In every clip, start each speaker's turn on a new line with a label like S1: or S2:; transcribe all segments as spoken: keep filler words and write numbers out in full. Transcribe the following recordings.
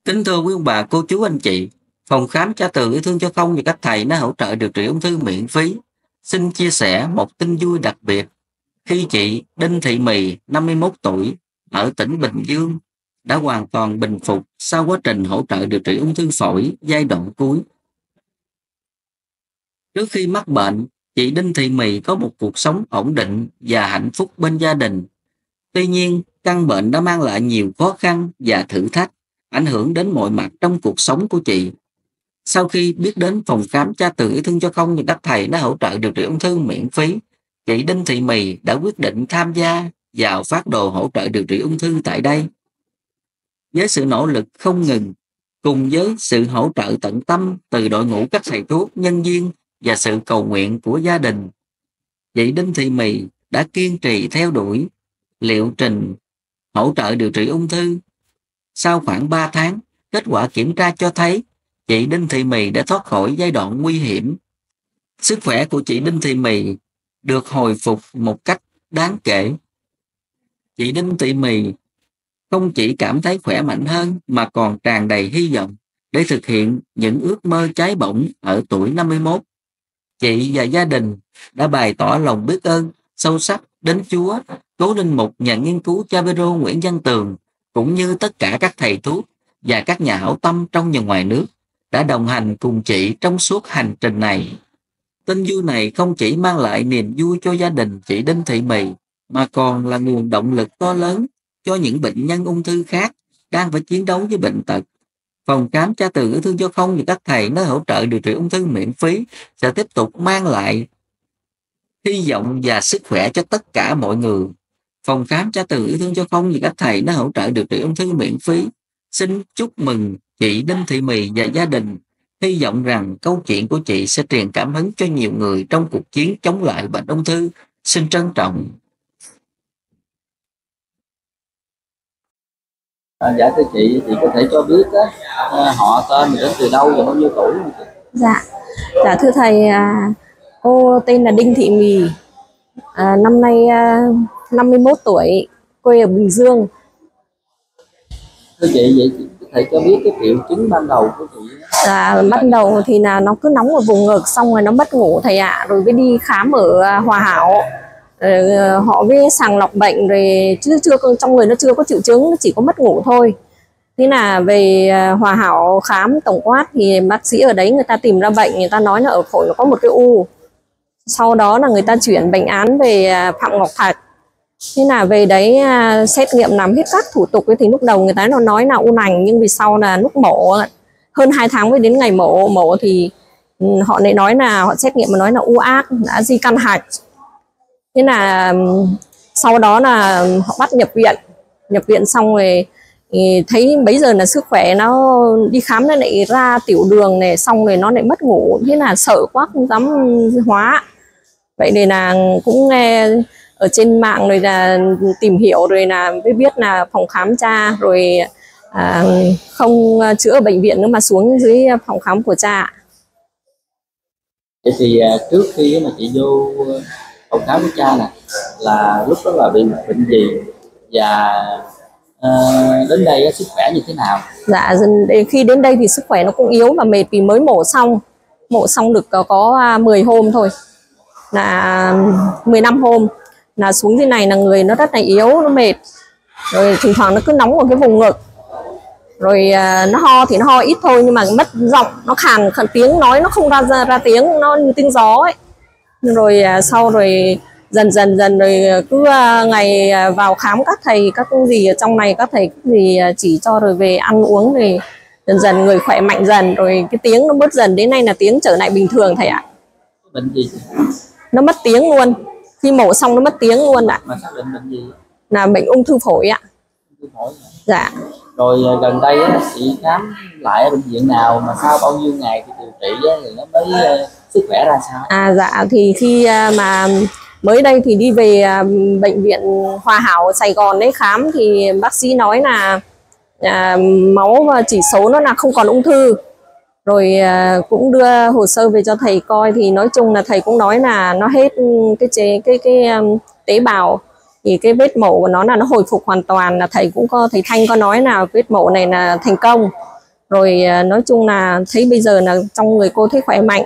S1: Kính thưa quý ông bà, cô chú, anh chị, phòng khám Cha Tường Yêu Thương Cho Không và các thầy nó hỗ trợ điều trị ung thư miễn phí. Xin chia sẻ một tin vui đặc biệt khi chị Đinh Thị Mì, năm mươi mốt tuổi, ở tỉnh Bình Dương đã hoàn toàn bình phục sau quá trình hỗ trợ điều trị ung thư phổi giai đoạn cuối. Trước khi mắc bệnh, chị Đinh Thị Mì có một cuộc sống ổn định và hạnh phúc bên gia đình. Tuy nhiên, căn bệnh đã mang lại nhiều khó khăn và thử thách, ảnh hưởng đến mọi mặt trong cuộc sống của chị. Sau khi biết đến phòng khám Cha Tường Yêu Thương Cho Không và các thầy đã hỗ trợ điều trị ung thư miễn phí, chị Đinh Thị Mì đã quyết định tham gia vào phát đồ hỗ trợ điều trị ung thư tại đây. Với sự nỗ lực không ngừng, cùng với sự hỗ trợ tận tâm từ đội ngũ các thầy thuốc, nhân viên và sự cầu nguyện của gia đình, chị Đinh Thị Mì đã kiên trì theo đuổi liệu trình hỗ trợ điều trị ung thư. Sau khoảng ba tháng, kết quả kiểm tra cho thấy chị Đinh Thị Mì đã thoát khỏi giai đoạn nguy hiểm. Sức khỏe của chị Đinh Thị Mì được hồi phục một cách đáng kể. Chị Đinh Thị Mì không chỉ cảm thấy khỏe mạnh hơn mà còn tràn đầy hy vọng để thực hiện những ước mơ cháy bỏng ở tuổi năm mươi mốt. Chị và gia đình đã bày tỏ lòng biết ơn sâu sắc đến Chúa, Cố Linh Mục, nhà nghiên cứu Chavero Nguyễn Văn Tường, cũng như tất cả các thầy thuốc và các nhà hảo tâm trong và ngoài nước đã đồng hành cùng chị trong suốt hành trình này. Tin vui này không chỉ mang lại niềm vui cho gia đình chị Đinh Thị Mì, mà còn là nguồn động lực to lớn cho những bệnh nhân ung thư khác đang phải chiến đấu với bệnh tật. Phòng khám Cha Tường Yêu Thương Cho Không và các thầy nó hỗ trợ điều trị ung thư miễn phí sẽ tiếp tục mang lại hy vọng và sức khỏe cho tất cả mọi người. Phòng khám Cha Tường Yêu Thương Cho Không và các thầy nó hỗ trợ điều trị ung thư miễn phí xin chúc mừng chị Đinh Thị Mì và gia đình. Hy vọng rằng câu chuyện của chị sẽ truyền cảm hứng cho nhiều người trong cuộc chiến chống lại bệnh ung thư. Xin trân trọng.
S2: À, dạ thưa chị, chị có thể cho biết đó, họ tên đến từ đâu và bao nhiêu tuổi không chị?
S3: Dạ, dạ thưa thầy, à, cô tên là Đinh Thị Mì, à, năm nay à, năm mươi mốt tuổi, quê ở Bình Dương.
S2: Thưa chị, vậy chị có thể cho biết cái triệu chứng ban đầu của chị?
S3: Dạ, ban đầu thì là nó cứ nóng ở vùng ngực, xong rồi nó mất ngủ thầy ạ, à, rồi mới đi khám ở Hòa Hảo. Rồi họ mới sàng lọc bệnh rồi chứ chưa trong người nó chưa có triệu chứng, nó chỉ có mất ngủ thôi. Thế là về Hòa Hảo khám tổng quát thì bác sĩ ở đấy người ta tìm ra bệnh, người ta nói là ở phổi nó có một cái u. Sau đó là người ta chuyển bệnh án về Phạm Ngọc Thạch. Thế là về đấy xét nghiệm làm hết các thủ tục ấy, thì lúc đầu người ta nó nói là u lành, nhưng vì sau là lúc mổ hơn hai tháng mới đến ngày mổ mổ thì họ lại nói là họ xét nghiệm mà nói là u ác, đã di căn hạch. Thế là sau đó là họ bắt nhập viện, nhập viện xong rồi thì thấy bấy giờ là sức khỏe nó đi khám nó lại ra tiểu đường này, xong rồi nó lại mất ngủ. Thế là sợ quá không dám hóa. Vậy nên là cũng nghe ở trên mạng rồi là tìm hiểu rồi là mới biết là phòng khám Cha rồi à, không chữa ở bệnh viện nữa mà xuống dưới phòng khám của Cha.
S2: Vậy thì trước khi mà chị vô phòng khám của Cha nè, là lúc đó là bị bệnh gì và uh, đến đây sức khỏe như thế nào?
S3: Dạ, khi đến đây thì sức khỏe nó cũng yếu và mệt vì mới mổ xong, mổ xong được có, có mười hôm thôi, là mười lăm hôm là xuống dưới này là người nó rất là yếu, nó mệt, rồi thỉnh thoảng nó cứ nóng ở cái vùng ngực, rồi uh, nó ho thì nó ho ít thôi nhưng mà mất giọng, nó khàn, khàn tiếng nói nó không ra ra, ra tiếng, nó như tiếng gió ấy. Rồi uh, sau rồi dần dần dần rồi cứ uh, ngày uh, vào khám các thầy các gì ở trong này, các thầy gì uh, chỉ cho rồi về ăn uống, rồi dần dần người khỏe mạnh dần, rồi cái tiếng nó bớt dần, đến nay là tiếng trở lại bình thường thầy ạ.
S2: Bệnh gì?
S3: Nó mất tiếng luôn, khi mổ xong nó mất tiếng luôn ạ.
S2: Mà xác định bệnh gì?
S3: Là bệnh ung thư phổi ạ.
S2: Ung thư phổi.
S3: Dạ.
S2: Rồi gần đây á, chị khám lại ở bệnh viện nào mà sau bao nhiêu ngày thì điều trị á, thì nó mới uh, sức khỏe ra sao?
S3: À dạ, thì khi uh, mà mới đây thì đi về uh, bệnh viện Hòa Hảo Sài Gòn đấy khám thì bác sĩ nói là uh, máu và chỉ số nó là không còn ung thư. Rồi uh, cũng đưa hồ sơ về cho thầy coi thì nói chung là thầy cũng nói là nó hết cái chế cái cái um, tế bào, thì cái vết mổ của nó là nó hồi phục hoàn toàn, là thầy cũng có thầy Thanh có nói là vết mổ này là thành công. Rồi à, nói chung là thấy bây giờ là trong người cô thấy khỏe mạnh.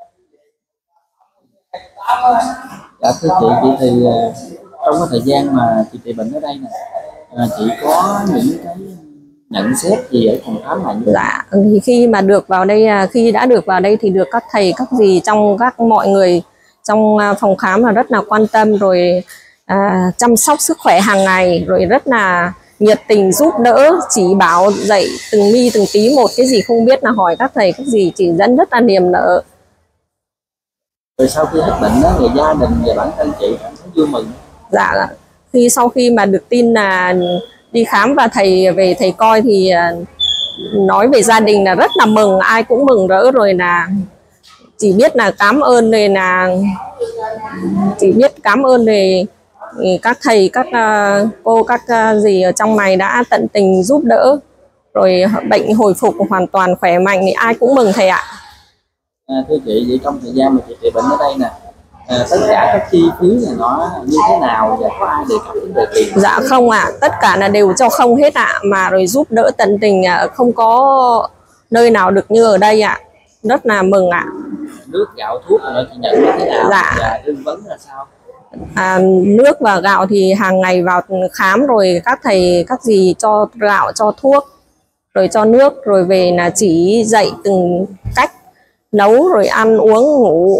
S2: Dạ thưa chị, chị thì uh, trong cái thời gian mà chị trị bệnh ở đây nè, uh, chị có những cái nhận xét gì ở phòng khám này?
S3: Dạ, thì khi mà được vào đây, khi đã được vào đây thì được các thầy các dì trong các mọi người trong phòng khám là rất là quan tâm, rồi à, chăm sóc sức khỏe hàng ngày, rồi rất là nhiệt tình giúp đỡ, chỉ bảo dạy từng mi từng tí một, cái gì không biết là hỏi các thầy các dì chỉ dẫn rất là niềm nở.
S2: Rồi sau khi hết bệnh đó, người gia đình và bản thân chị cảm thấy vui mừng?
S3: Dạ, khi sau khi mà được tin là đi khám và thầy về thầy coi thì nói về gia đình là rất là mừng, ai cũng mừng rỡ, rồi là chỉ biết là cảm ơn, rồi là chỉ biết cảm ơn về các thầy các cô các dì ở trong này đã tận tình giúp đỡ, rồi bệnh hồi phục hoàn toàn khỏe mạnh thì ai cũng mừng thầy ạ.
S2: À, thưa chị, vậy trong thời gian mà chị trị bệnh ở đây nè, à, tất cả các chi phí này nó như thế nào và có ai đề cập đến về tiền?
S3: Dạ không ạ, à, tất cả là đều cho không hết ạ, à, mà rồi giúp đỡ tận tình ạ, à, không có nơi nào được như ở đây ạ, à. Rất là mừng ạ. À.
S2: Nước gạo thuốc là chị nhận như thế nào?
S3: Dạ.
S2: Và tư vấn là sao?
S3: À, nước và gạo thì hàng ngày vào khám rồi các thầy các dì cho gạo cho thuốc, rồi cho nước, rồi về là chỉ dạy từng cách nấu rồi ăn uống ngủ.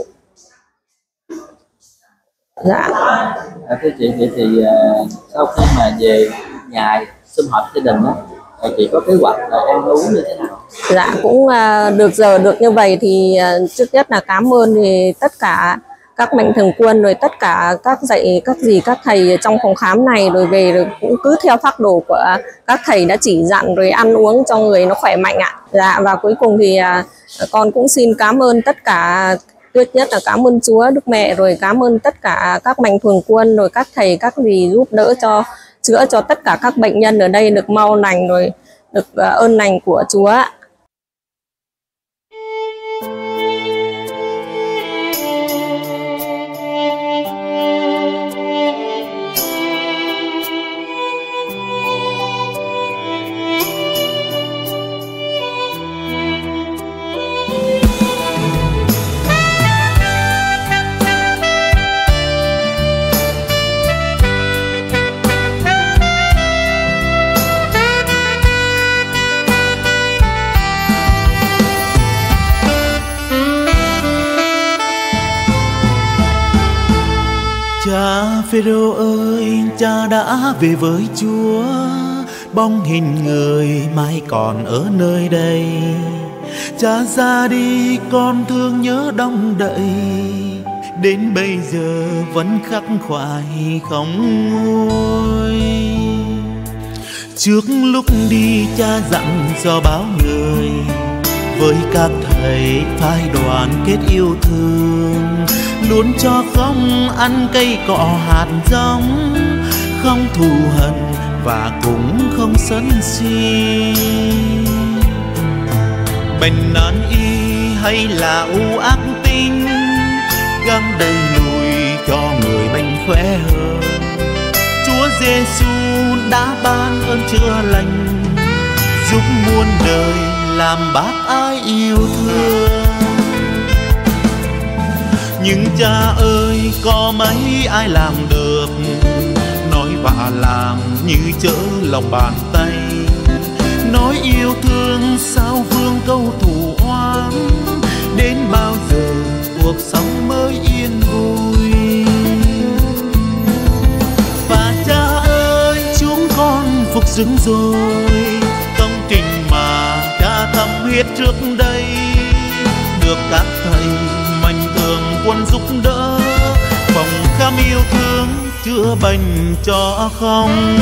S3: Dạ.
S2: À, thưa chị, vậy thì uh, sau khi mà về nhà sum họp gia đình á, chị có kế hoạch là ăn uống như thế nào?
S3: Dạ cũng uh, được giờ được như vậy thì uh, trước nhất là cảm ơn thì tất cả các mạnh thường quân, rồi tất cả các dạy các dì các thầy trong phòng khám này, rồi về rồi cũng cứ theo phác đồ của các thầy đã chỉ dặn, rồi ăn uống cho người nó khỏe mạnh ạ. Dạ, và cuối cùng thì uh, con cũng xin cảm ơn tất cả, trước nhất là cảm ơn Chúa Đức Mẹ, rồi cảm ơn tất cả các mạnh thường quân, rồi các thầy các dì giúp đỡ cho chữa cho tất cả các bệnh nhân ở đây được mau lành, rồi được uh, ơn lành của Chúa.
S4: Cha Phêrô ơi, cha đã về với Chúa, bóng hình người mãi còn ở nơi đây. Cha ra đi con thương nhớ đong đậy, đến bây giờ vẫn khắc khoải không nguôi. Trước lúc đi cha dặn dò báo người, với các thầy phải đoàn kết yêu thương, luôn cho không ăn cây cọ hạt giống, không thù hận và cũng không sân si. Bệnh nan y hay là u ác tính, gắng đẩy lùi cho người bệnh khỏe hơn. Chúa Giêsu đã ban ơn chữa lành, giúp muôn đời làm bác ái yêu thương. Nhưng cha ơi, có mấy ai làm được, nói và làm như chớ lòng bàn tay. Nói yêu thương sao vương câu thù oán, đến bao giờ cuộc sống mới yên vui. Và cha ơi, chúng con phục dưỡng rồi, công trình mà cha thầm huyết trước đây, được các thầy mạnh thường quân giúp đỡ, phòng khám yêu thương chữa bệnh cho không.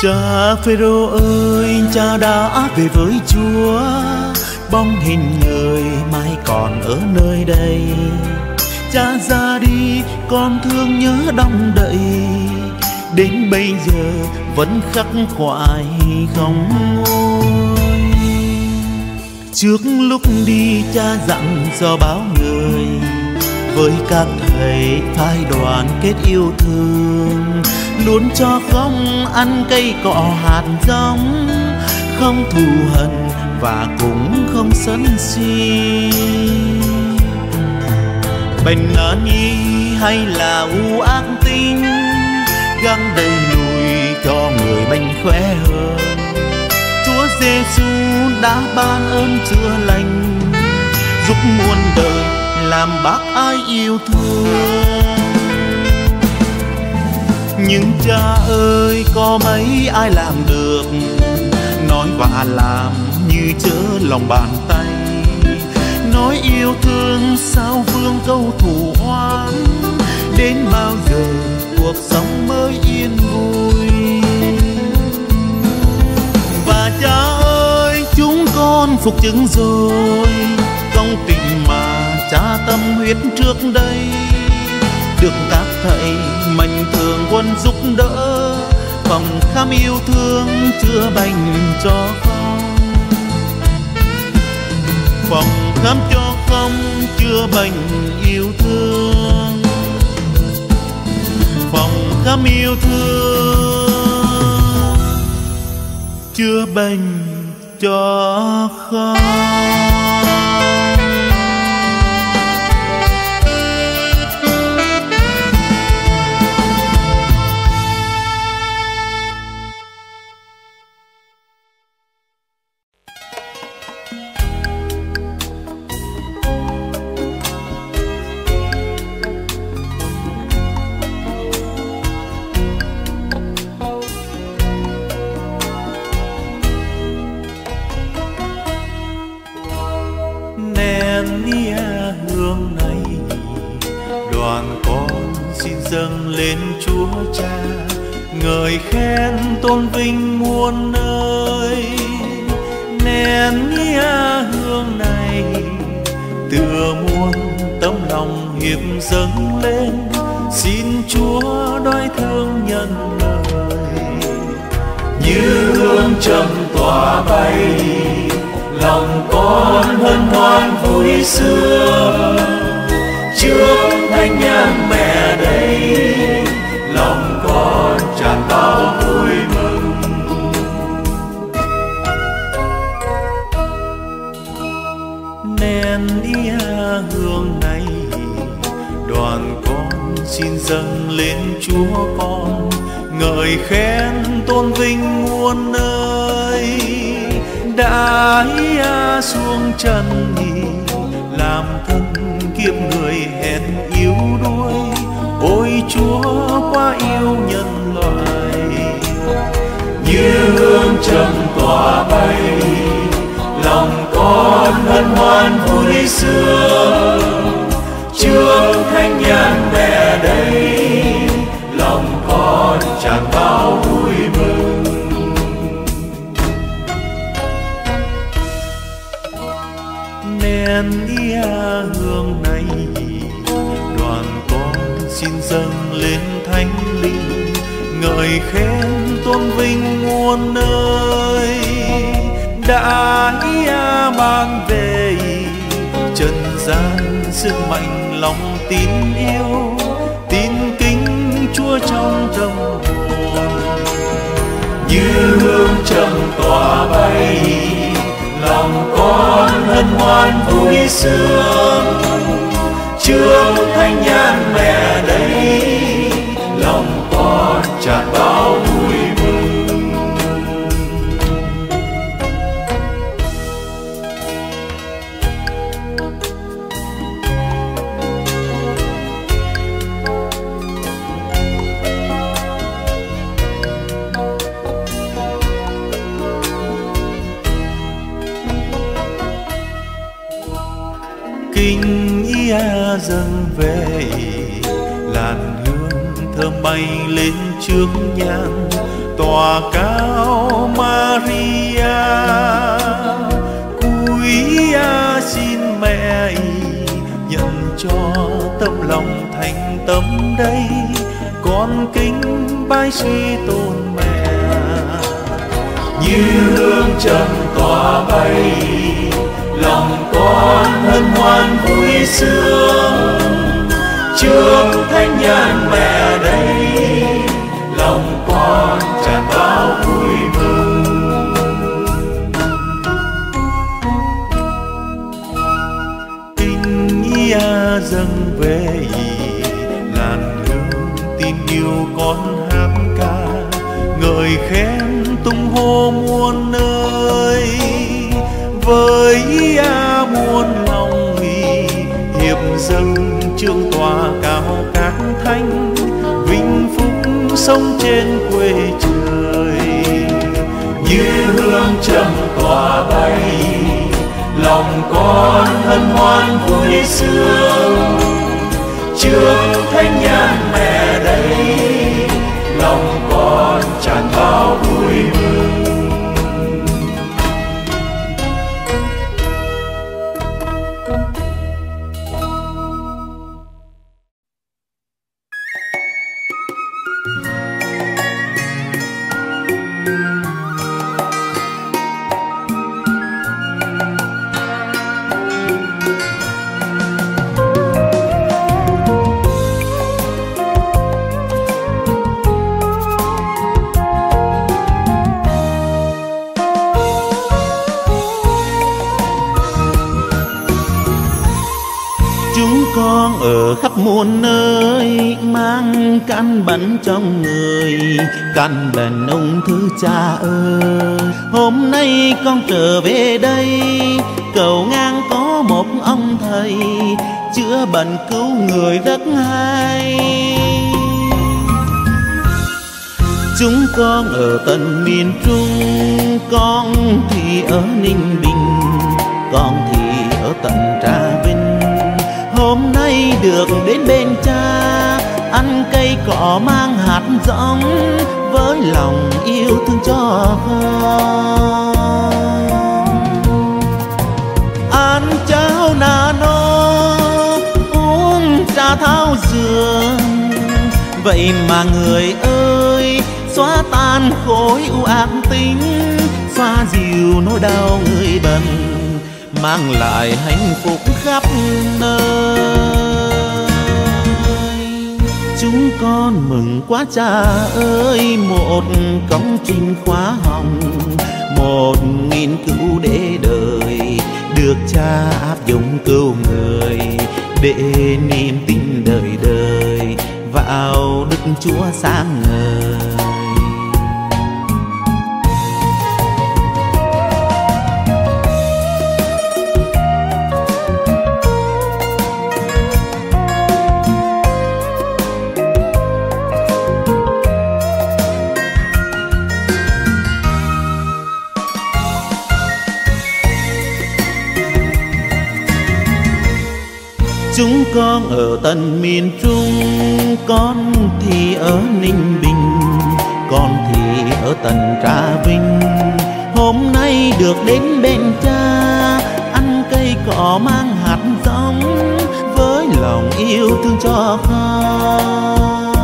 S4: Cha Phêrô ơi, cha đã về với Chúa, bóng hình người mãi còn ở nơi đây. Cha ra đi con thương nhớ đong đậy, đến bây giờ vẫn khắc khoải không nguôi. Trước lúc đi cha dặn dò báo người, với các thầy phái đoàn kết yêu thương, luôn cho không ăn cây cọ hạt giống, không thù hận và cũng không sân si. Bệnh nan y hay là u ác tính, gắng đẩy lùi cho người bệnh khỏe hơn. Chúa Giêsu đã ban ơn chữa lành, giúp muôn đời làm bác ái yêu thương. Nhưng cha ơi, có mấy ai làm được, nói và làm như chớ lòng bàn tay. Nói yêu thương sao vương câu thủ oán, đến bao giờ cuộc sống mới yên vui. Và cha ơi, chúng con phục chứng rồi công tình mà cha tâm huyết trước đây, được các thầy mạnh thường quân giúp đỡ, phòng khám yêu thương chữa bệnh cho không, phòng khám cho không chữa bệnh yêu thương, phòng khám yêu thương chữa bệnh cho không. Hương này đoàn con xin dâng lên Chúa Cha, ngợi khen tôn vinh muôn nơi. Nén nghĩa hương này tựa muôn tấm lòng hiệp dâng lên, xin Chúa đói thương nhân lời. Như hương trầm tỏa bay, lòng con hân hoan vui sướng. Trước thánh nhang mẹ đây, lòng con tràn bao vui mừng. Nén đĩa hương này đoàn con xin dâng lên Chúa con, ngợi khen tôn vinh muôn nơi. Đã xuống chân nhì làm thân kiếp người hèn yếu đuối, ôi Chúa quá yêu nhân loại. Như hương trầm tỏa bay, lòng con hân hoan vui sướng. Trước thánh nhang mẹ đây, lòng con tràn bao vui mừng. Nén đĩa hương này đoàn con xin dâng lên thánh linh, ngợi khen tôn vinh muôn nơi. Đã mang về trần gian sức mạnh lòng tín yêu, tín kính Chúa trong tâm hồn. Như hương trầm tỏa bay, lòng con hân hoan vui sướng. Trước thánh nhang mẹ đây, lòng con tràn bao vui mừng. Kinh ý dâng về, làn hương thơm bay lên trước nhang, tòa cao Maria. Cúi xin mẹ nhận cho tấm lòng thành tâm đây, con kính bái suy tôn mẹ. Như hương trầm tỏa bay, lòng con hân hoan vui sướng. Trước thánh nhân mẹ đây, lòng con tràn bao vui mừng. Tình nghĩa dâng về làn hương tin yêu con hát ca, ngợi khen tung hô muôn nơi. Với muôn lòng hiệp dâng trương tòa cao các thánh, vinh phúc sống trên quê trời. Như hương trầm tỏa bay, lòng con hân hoan vui sướng. Trước thánh nhân mẹ đây, lòng con tràn bao vui mừng.
S5: Con ở khắp muôn nơi mang căn bệnh trong người, căn bệnh ung thư cha ơi. Hôm nay con trở về đây, cầu ngang có một ông thầy chữa bệnh cứu người rất hay. Chúng con ở tận miền Trung, con thì ở Ninh Bình, con thì ở tận Trà Vinh. Hôm nay được đến bên cha, ăn cây cỏ mang hạt giống, với lòng yêu thương cho con. Ăn cháo nano, uống trà thảo dược, vậy mà người ơi, xóa tan khối u ác tính, xoa dịu nỗi đau người bệnh, mang lại hạnh phúc khắp nơi. Chúng con mừng quá cha ơi, một công trình khóa học, một nghiên cứu để đời, được cha áp dụng cứu người, để niềm tin đời đời vào Đức Chúa sáng ngời. Chúng con ở tận miền Trung, con thì ở Ninh Bình, con thì ở tận Trà Vinh. Hôm nay được đến bên cha, ăn cây cỏ mang hạt giống, với lòng yêu thương cho con.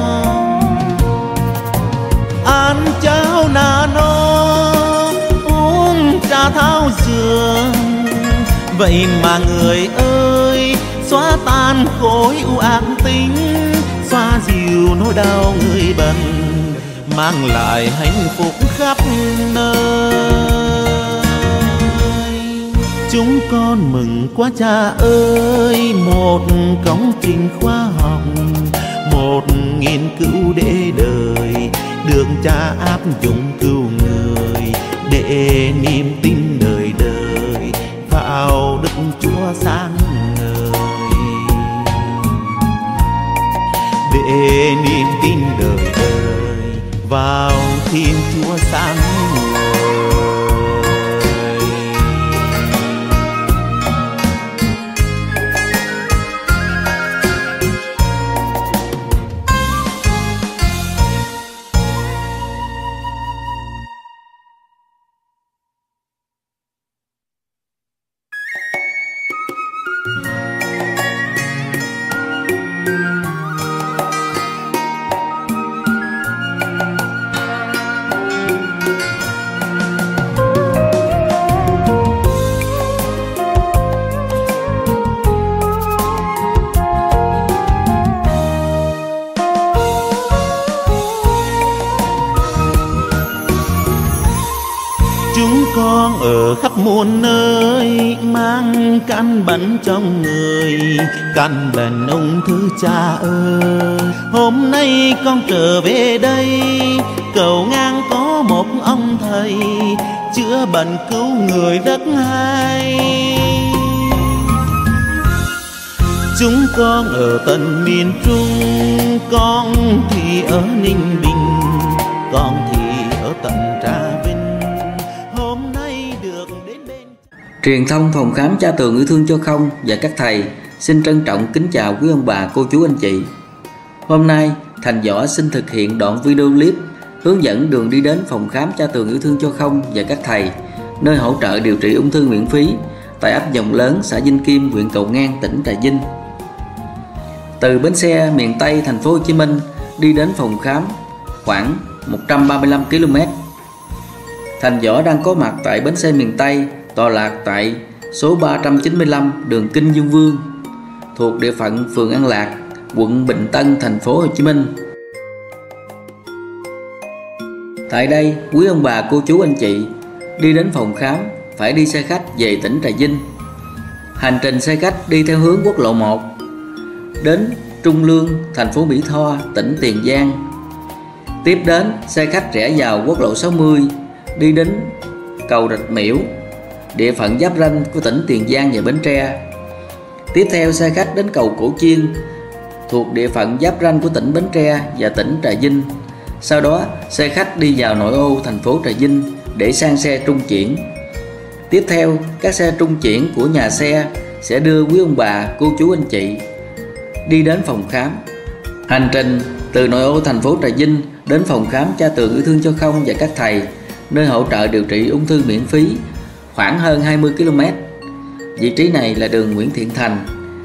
S5: Ăn cháo nano, uống trà thảo dược, vậy mà người ơi, xóa tan khối u ác tính, xoa dịu nỗi đau người bệnh, mang lại hạnh phúc khắp nơi. Chúng con mừng quá cha ơi, một công trình khoa học, một nghiên cứu để đời, được cha áp dụng cứu người, để niềm tin đời đời vào Đức Chúa sáng ngời. Để niềm tin đời đời vào Thiên Chúa sáng ngời. con ở khắp muôn nơi, mang căn bệnh trong người, căn bệnh ung thư cha ơi. Hôm nay con trở về đây, cầu ngang có một ông thầy, chữa bệnh cứu người rất hay. Chúng con ở tận miền Trung, con thì ở Ninh Bình, con thì ở tận Trà Vinh. Hôm nay được đến bên
S1: Truyền thông phòng khám Cha Tường Yêu Thương Cho Không và các thầy xin trân trọng kính chào quý ông bà, cô chú, anh chị. Hôm nay Thành Võ xin thực hiện đoạn video clip hướng dẫn đường đi đến phòng khám Cha Tường Yêu Thương Cho Không và các thầy, nơi hỗ trợ điều trị ung thư miễn phí tại ấp Dòng Lớn, xã Vinh Kim, huyện Cầu Ngang, tỉnh Trà Vinh. Từ bến xe miền Tây thành phố Hồ Chí Minh đi đến phòng khám khoảng một trăm ba mươi lăm ki lô mét. Thành Võ đang có mặt tại bến xe miền Tây, tọa lạc tại số ba trăm chín mươi lăm đường Kinh Dương Vương, thuộc địa phận phường An Lạc, quận Bình Tân, thành phố Hồ Chí Minh. Tại đây, quý ông bà, cô chú, anh chị đi đến phòng khám phải đi xe khách về tỉnh Trà Vinh. Hành trình xe khách đi theo hướng quốc lộ một đến Trung Lương, thành phố Mỹ Tho, tỉnh Tiền Giang. Tiếp đến, xe khách rẽ vào quốc lộ sáu mươi đi đến cầu Rạch Miễu, địa phận giáp ranh của tỉnh Tiền Giang và Bến Tre. Tiếp theo, xe khách đến cầu Cổ Chiên, thuộc địa phận giáp ranh của tỉnh Bến Tre và tỉnh Trà Vinh. Sau đó, xe khách đi vào nội ô thành phố Trà Vinh để sang xe trung chuyển. Tiếp theo, các xe trung chuyển của nhà xe sẽ đưa quý ông bà, cô chú, anh chị đi đến phòng khám. Hành trình từ nội ô thành phố Trà Vinh đến phòng khám Cha Tường Yêu Thương Cho Không và các thầy, nơi hỗ trợ điều trị ung thư miễn phí, khoảng hơn hai mươi ki lô mét. Vị trí này là đường Nguyễn Thiện Thành,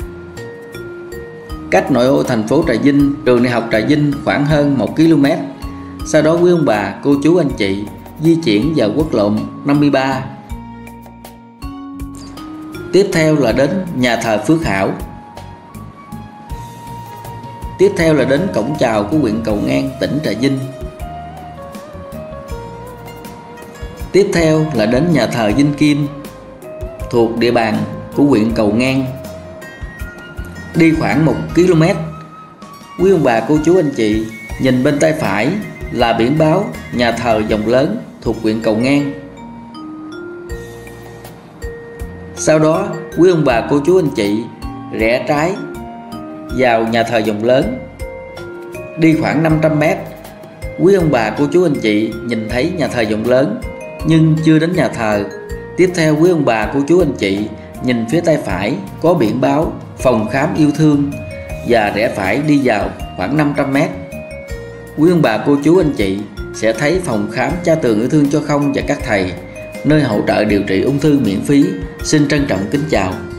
S1: cách nội ô thành phố Trà Vinh, trường đại học Trà Vinh khoảng hơn một ki lô mét. Sau đó quý ông bà, cô chú, anh chị di chuyển vào quốc lộ năm mươi ba. Tiếp theo là đến nhà thờ Phước Hảo. Tiếp theo là đến cổng chào của huyện Cầu Ngang, tỉnh Trà Vinh. Tiếp theo là đến nhà thờ Vinh Kim, thuộc địa bàn của huyện Cầu Ngang. Đi khoảng một ki lô mét, quý ông bà, cô chú, anh chị nhìn bên tay phải là biển báo nhà thờ Dòng Lớn, thuộc huyện Cầu Ngang. Sau đó, quý ông bà, cô chú, anh chị rẽ trái vào nhà thờ Dòng Lớn. Đi khoảng năm trăm mét, quý ông bà, cô chú, anh chị nhìn thấy nhà thờ Dòng Lớn nhưng chưa đến nhà thờ. Tiếp theo, quý ông bà, cô chú, anh chị nhìn phía tay phải có biển báo phòng khám yêu thương và rẽ phải đi vào khoảng năm trăm mét. Quý ông bà, cô chú, anh chị sẽ thấy phòng khám Cha Tường Yêu Thương Cho Không và các thầy, nơi hỗ trợ điều trị ung thư miễn phí. Xin trân trọng kính chào.